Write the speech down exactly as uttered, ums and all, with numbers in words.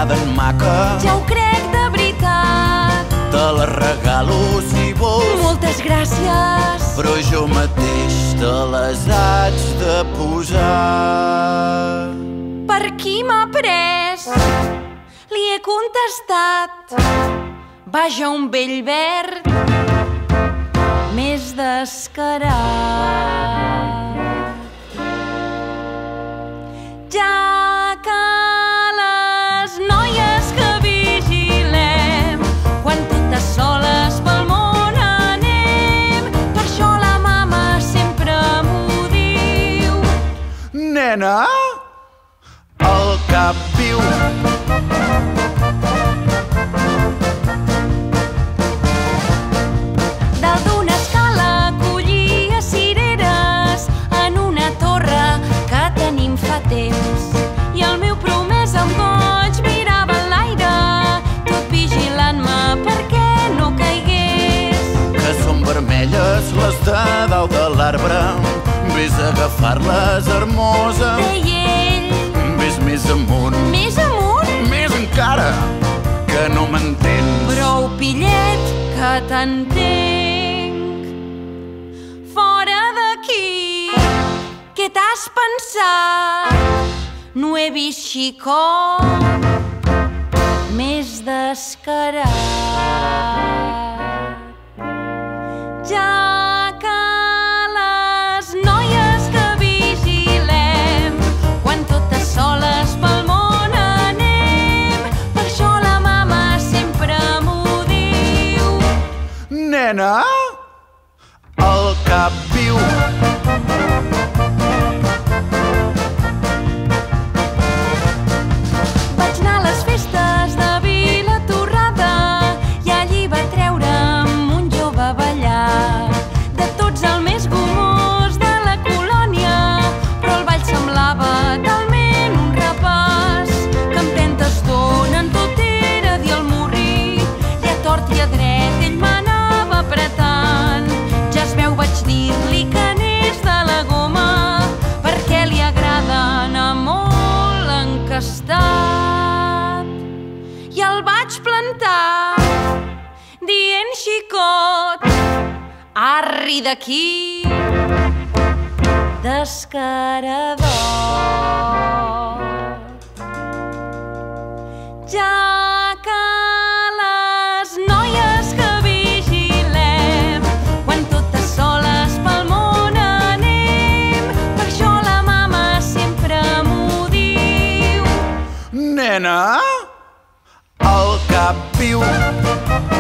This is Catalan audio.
m'agraden, maca. Ja ho crec de veritat. Te les regalo si vols. Moltes gràcies. Però jo mateix te les haig de posar. Per qui m'ha pres? Li he contestat. Vaja, un vell verd més descarat. Ja que les noies que vigilem quan totes soles pel món anem, per això la mama sempre m'ho diu. Nena, el cap viu. Dalt d'una escala collia cireres en una torre que tenim fa temps. I el meu promès amb goig mirava enlaire, tot vigilant-me perquè no caigués. Que són vermelles les de dalt de l'arbre. Ves a agafar-les, hermosa. Deia ell. Ves més amunt. Més amunt? Més encara, que no m'entens. Prou, pillet, que t'entenc. Fora d'aquí, què t'has pensat? No he vist xicot més descarat. Ja que les noies que vigilem quan totes soles pel món anem, per això la mama sempre m'ho diu. Nena, el cap viu. Vaig anar a les festes de Vilatorrada i allí va treure'm un jove a ballar. De tots el més gomós de la colònia, però el ball semblava talment un repàs, que en trenta estona en tot era dir el morrí, i a tort i a dret ell m'anava apretant. Ja es veu, vaig dir-li que n'és de la goma, perquè li agrada anar molt encastat. I el vaig plantar, dient xicot, arri d'aquí, descaradot. Ja que les noies que vigilem quan totes soles pel món anem, per això la mama sempre m'ho diu. Nena, el cap viu.